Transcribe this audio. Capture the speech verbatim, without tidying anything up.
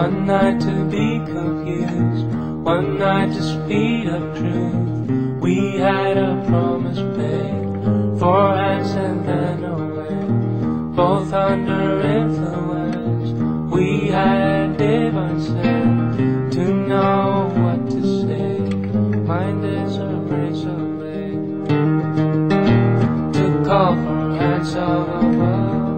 One night to be confused, one night to speed up truth. We had a promise paid, four hands and then away. Both under influence, we had divine sense to know what to say. Mind is a razor blade to call for hands of above.